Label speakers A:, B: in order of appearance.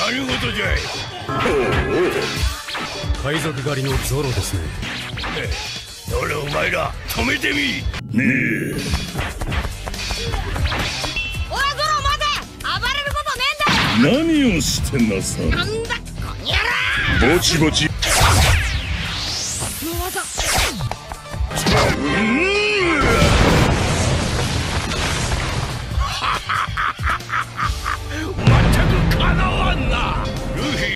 A: 何事じゃい。
B: 海賊狩りのゾロですね。
A: どれお前ら止めてみ。ねえ。
C: おいゾロ待て、暴れることねえんだよ。
A: 何をしてんださ。
C: なんだこにゃら。
A: ぼちぼち